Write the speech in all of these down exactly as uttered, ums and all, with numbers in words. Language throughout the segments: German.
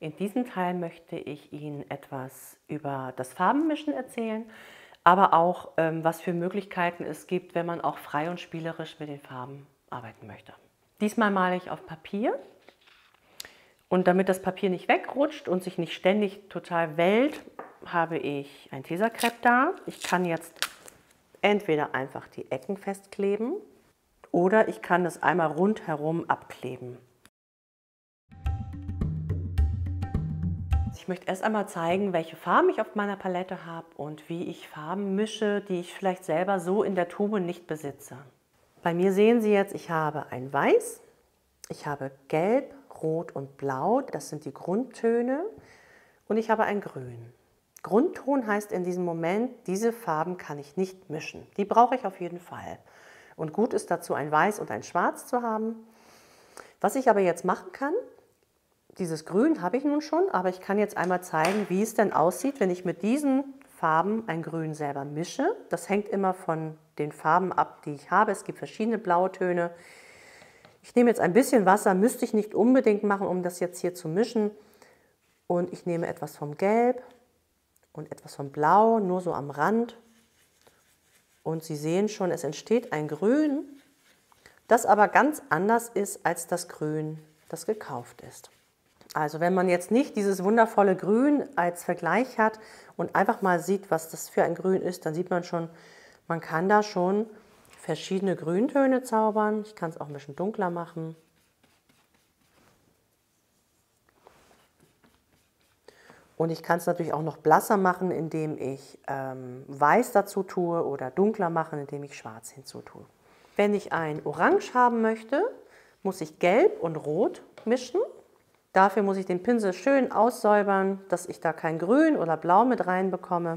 In diesem Teil möchte ich Ihnen etwas über das Farbenmischen erzählen, aber auch, ähm, was für Möglichkeiten es gibt, wenn man auch frei und spielerisch mit den Farben arbeiten möchte. Diesmal male ich auf Papier und damit das Papier nicht wegrutscht und sich nicht ständig total wellt, habe ich ein Tesakrepp da. Ich kann jetzt entweder einfach die Ecken festkleben oder ich kann das einmal rundherum abkleben. Ich möchte erst einmal zeigen, welche Farben ich auf meiner Palette habe und wie ich Farben mische, die ich vielleicht selber so in der Tube nicht besitze. Bei mir sehen Sie jetzt, ich habe ein Weiß, ich habe Gelb, Rot und Blau, das sind die Grundtöne, und ich habe ein Grün. Grundton heißt in diesem Moment, diese Farben kann ich nicht mischen. Die brauche ich auf jeden Fall. Und gut ist dazu ein Weiß und ein Schwarz zu haben. Was ich aber jetzt machen kann, dieses Grün habe ich nun schon, aber ich kann jetzt einmal zeigen, wie es denn aussieht, wenn ich mit diesen Farben ein Grün selber mische. Das hängt immer von den Farben ab, die ich habe. Es gibt verschiedene blaue Töne. Ich nehme jetzt ein bisschen Wasser, müsste ich nicht unbedingt machen, um das jetzt hier zu mischen. Und ich nehme etwas vom Gelb und etwas vom Blau, nur so am Rand. Und Sie sehen schon, es entsteht ein Grün, das aber ganz anders ist als das Grün, das gekauft ist. Also wenn man jetzt nicht dieses wundervolle Grün als Vergleich hat und einfach mal sieht, was das für ein Grün ist, dann sieht man schon, man kann da schon verschiedene Grüntöne zaubern. Ich kann es auch ein bisschen dunkler machen. Und ich kann es natürlich auch noch blasser machen, indem ich ähm, Weiß dazu tue oder dunkler machen, indem ich Schwarz hinzutue. Wenn ich ein Orange haben möchte, muss ich Gelb und Rot mischen. Dafür muss ich den Pinsel schön aussäubern, dass ich da kein Grün oder Blau mit reinbekomme.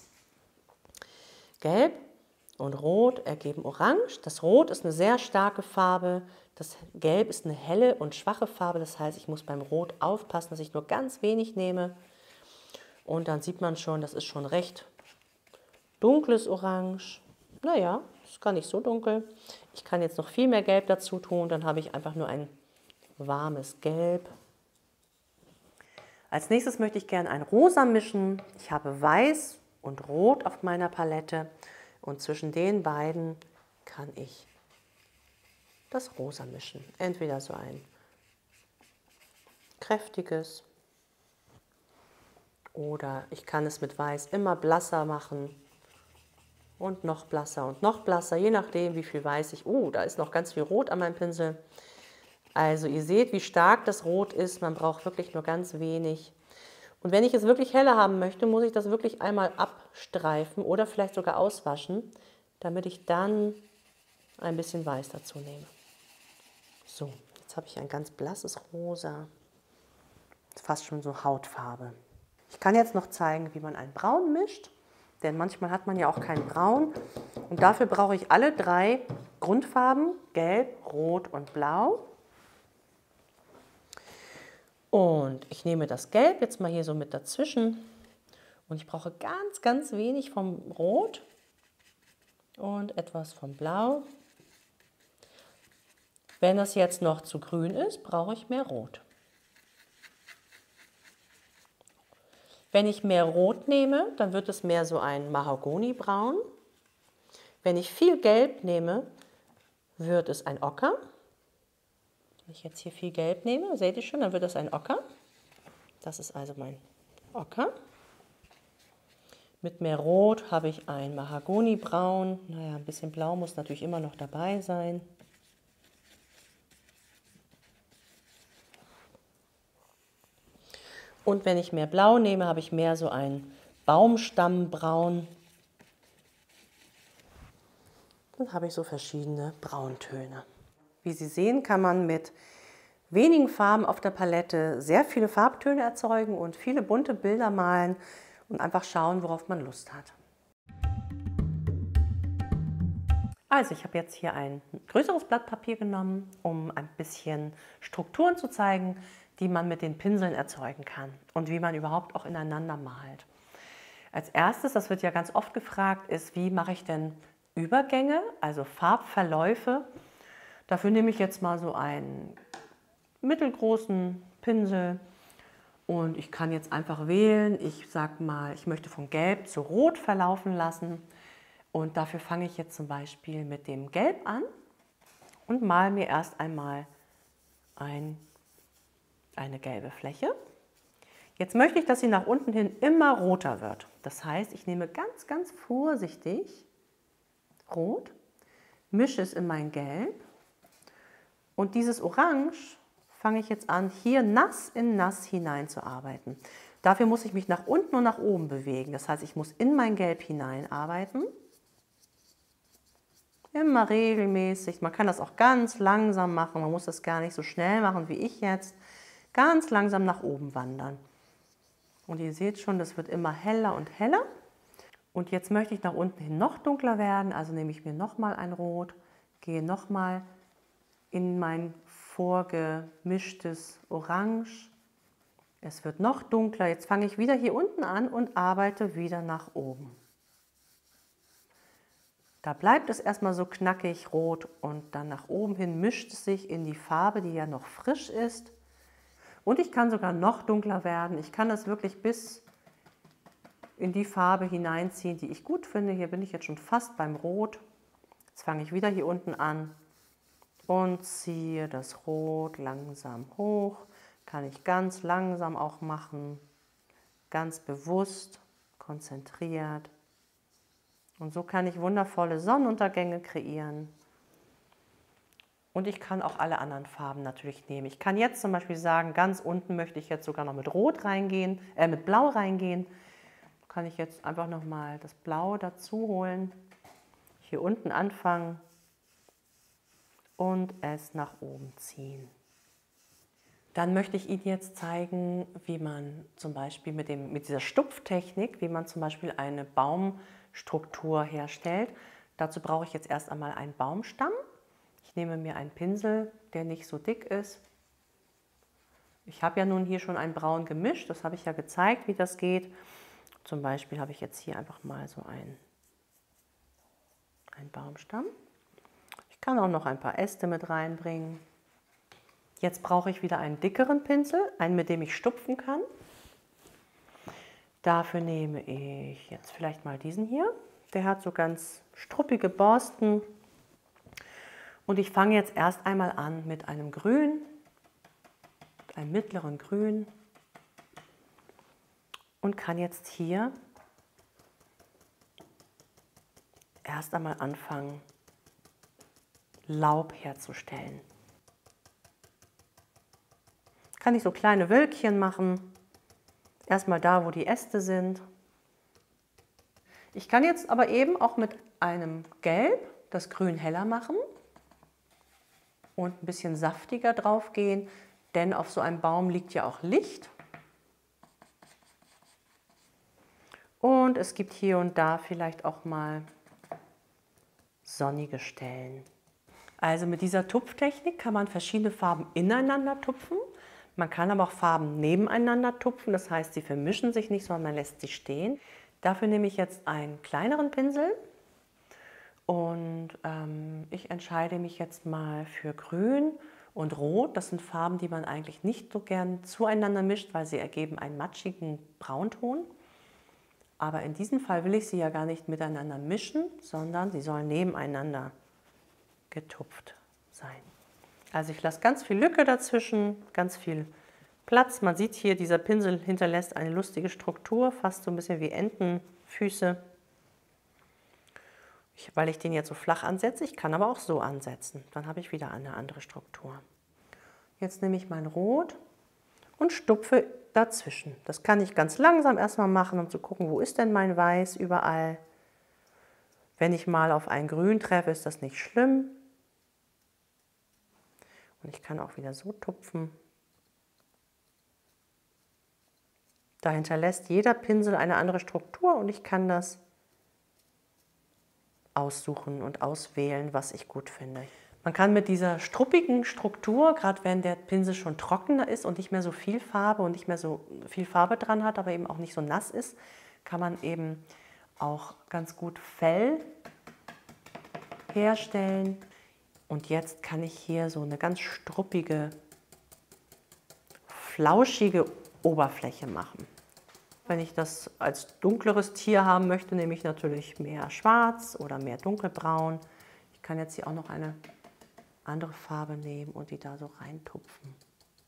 Gelb und Rot ergeben Orange. Das Rot ist eine sehr starke Farbe. Das Gelb ist eine helle und schwache Farbe. Das heißt, ich muss beim Rot aufpassen, dass ich nur ganz wenig nehme. Und dann sieht man schon, das ist schon recht dunkles Orange. Naja, ist gar nicht so dunkel. Ich kann jetzt noch viel mehr Gelb dazu tun. Dann habe ich einfach nur ein warmes Gelb. Als nächstes möchte ich gerne ein Rosa mischen. Ich habe Weiß und Rot auf meiner Palette und zwischen den beiden kann ich das Rosa mischen. Entweder so ein kräftiges oder ich kann es mit Weiß immer blasser machen und noch blasser und noch blasser, je nachdem wie viel Weiß ich... Oh, da ist noch ganz viel Rot an meinem Pinsel. Also ihr seht, wie stark das Rot ist. Man braucht wirklich nur ganz wenig. Und wenn ich es wirklich heller haben möchte, muss ich das wirklich einmal abstreifen oder vielleicht sogar auswaschen, damit ich dann ein bisschen Weiß dazu nehme. So, jetzt habe ich ein ganz blasses Rosa. Fast schon so Hautfarbe. Ich kann jetzt noch zeigen, wie man ein Braun mischt, denn manchmal hat man ja auch kein Braun. Und dafür brauche ich alle drei Grundfarben, Gelb, Rot und Blau. Und ich nehme das Gelb jetzt mal hier so mit dazwischen und ich brauche ganz, ganz wenig vom Rot und etwas vom Blau. Wenn das jetzt noch zu grün ist, brauche ich mehr Rot. Wenn ich mehr Rot nehme, dann wird es mehr so ein Mahagonibraun. Wenn ich viel Gelb nehme, wird es ein Ocker. Wenn ich jetzt hier viel Gelb nehme, seht ihr schon, dann wird das ein Ocker. Das ist also mein Ocker. Mit mehr Rot habe ich ein Mahagonibraun. Naja, ein bisschen Blau muss natürlich immer noch dabei sein. Und wenn ich mehr Blau nehme, habe ich mehr so ein Baumstammbraun. Dann habe ich so verschiedene Brauntöne. Wie Sie sehen, kann man mit wenigen Farben auf der Palette sehr viele Farbtöne erzeugen und viele bunte Bilder malen und einfach schauen, worauf man Lust hat. Also ich habe jetzt hier ein größeres Blatt Papier genommen, um ein bisschen Strukturen zu zeigen, die man mit den Pinseln erzeugen kann und wie man überhaupt auch ineinander malt. Als erstes, das wird ja ganz oft gefragt, ist, wie mache ich denn Übergänge, also Farbverläufe. Dafür nehme ich jetzt mal so einen mittelgroßen Pinsel Und ich kann jetzt einfach wählen, ich sage mal, ich möchte von Gelb zu Rot verlaufen lassen. Und dafür fange ich jetzt zum Beispiel mit dem Gelb an und male mir erst einmal ein, eine gelbe Fläche. Jetzt möchte ich, dass sie nach unten hin immer roter wird. Das heißt, ich nehme ganz, ganz vorsichtig Rot, mische es in mein Gelb und dieses Orange fange ich jetzt an, hier nass in nass hineinzuarbeiten. Dafür muss ich mich nach unten und nach oben bewegen. Das heißt, ich muss in mein Gelb hineinarbeiten. Immer regelmäßig. Man kann das auch ganz langsam machen. Man muss das gar nicht so schnell machen wie ich jetzt. Ganz langsam nach oben wandern. Und ihr seht schon, das wird immer heller und heller. Und jetzt möchte ich nach unten hin noch dunkler werden. Also nehme ich mir nochmal ein Rot, gehe nochmal in mein vorgemischtes Orange. Es wird noch dunkler. Jetzt fange ich wieder hier unten an und arbeite wieder nach oben. Da bleibt es erstmal so knackig rot und dann nach oben hin mischt es sich in die Farbe, die ja noch frisch ist. Und ich kann sogar noch dunkler werden. Ich kann das wirklich bis in die Farbe hineinziehen, die ich gut finde. Hier bin ich jetzt schon fast beim Rot. Jetzt fange ich wieder hier unten an und ziehe das Rot langsam hoch. Kann ich ganz langsam auch machen, ganz bewusst, konzentriert. Und so kann ich wundervolle Sonnenuntergänge kreieren. Und ich kann auch alle anderen Farben natürlich nehmen. Ich kann jetzt zum Beispiel sagen, ganz unten möchte ich jetzt sogar noch mit Rot reingehen, äh, mit Blau reingehen. Kann ich jetzt einfach nochmal das Blau dazu holen, hier unten anfangen und es nach oben ziehen. Dann möchte ich Ihnen jetzt zeigen, wie man zum Beispiel mit, dem, mit dieser Stupftechnik, wie man zum Beispiel eine Baumstruktur herstellt. Dazu brauche ich jetzt erst einmal einen Baumstamm. Ich nehme mir einen Pinsel, der nicht so dick ist. Ich habe ja nun hier schon ein Braun gemischt, das habe ich ja gezeigt, wie das geht. Zum Beispiel habe ich jetzt hier einfach mal so einen, einen Baumstamm. Ich kann auch noch ein paar Äste mit reinbringen. Jetzt brauche ich wieder einen dickeren Pinsel, einen, mit dem ich stupfen kann. Dafür nehme ich jetzt vielleicht mal diesen hier. Der hat so ganz struppige Borsten. Und ich fange jetzt erst einmal an mit einem Grün, einem mittleren Grün. Und kann jetzt hier erst einmal anfangen, Laub herzustellen. Kann ich so kleine Wölkchen machen, erstmal da, wo die Äste sind. Ich kann jetzt aber eben auch mit einem Gelb das Grün heller machen und ein bisschen saftiger drauf gehen, denn auf so einem Baum liegt ja auch Licht. Und es gibt hier und da vielleicht auch mal sonnige Stellen. Also mit dieser Tupftechnik kann man verschiedene Farben ineinander tupfen. Man kann aber auch Farben nebeneinander tupfen, das heißt, sie vermischen sich nicht, sondern man lässt sie stehen. Dafür nehme ich jetzt einen kleineren Pinsel und ähm, ich entscheide mich jetzt mal für Grün und Rot. Das sind Farben, die man eigentlich nicht so gern zueinander mischt, weil sie ergeben einen matschigen Braunton. Aber in diesem Fall will ich sie ja gar nicht miteinander mischen, sondern sie sollen nebeneinander getupft sein. Also ich lasse ganz viel Lücke dazwischen, ganz viel Platz. Man sieht hier, dieser Pinsel hinterlässt eine lustige Struktur, fast so ein bisschen wie Entenfüße. Ich, weil ich den jetzt so flach ansetze, ich kann aber auch so ansetzen. Dann habe ich wieder eine andere Struktur. Jetzt nehme ich mein Rot und stupfe dazwischen. Das kann ich ganz langsam erstmal machen, um zu gucken, wo ist denn mein Weiß überall. Wenn ich mal auf ein Grün treffe, ist das nicht schlimm. Und ich kann auch wieder so tupfen. Da hinterlässt jeder Pinsel eine andere Struktur und ich kann das aussuchen und auswählen, was ich gut finde. Man kann mit dieser struppigen Struktur, gerade wenn der Pinsel schon trockener ist und nicht mehr so viel Farbe und nicht mehr so viel Farbe dran hat, aber eben auch nicht so nass ist, kann man eben auch ganz gut Fell herstellen. Und jetzt kann ich hier so eine ganz struppige, flauschige Oberfläche machen. Wenn ich das als dunkleres Tier haben möchte, nehme ich natürlich mehr Schwarz oder mehr Dunkelbraun. Ich kann jetzt hier auch noch eine andere Farbe nehmen und die da so reintupfen.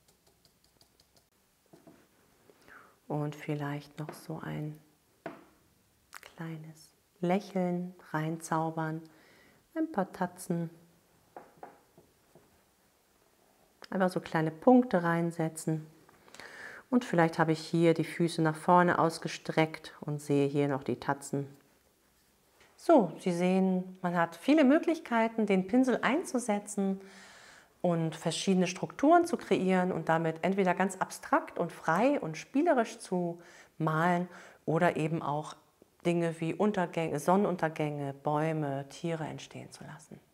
Und vielleicht noch so ein kleines Lächeln reinzaubern, ein paar Tatzen. Einfach so kleine Punkte reinsetzen. Und vielleicht habe ich hier die Füße nach vorne ausgestreckt und sehe hier noch die Tatzen. So, Sie sehen, man hat viele Möglichkeiten, den Pinsel einzusetzen und verschiedene Strukturen zu kreieren und damit entweder ganz abstrakt und frei und spielerisch zu malen oder eben auch Dinge wie Untergänge, Sonnenuntergänge, Bäume, Tiere entstehen zu lassen.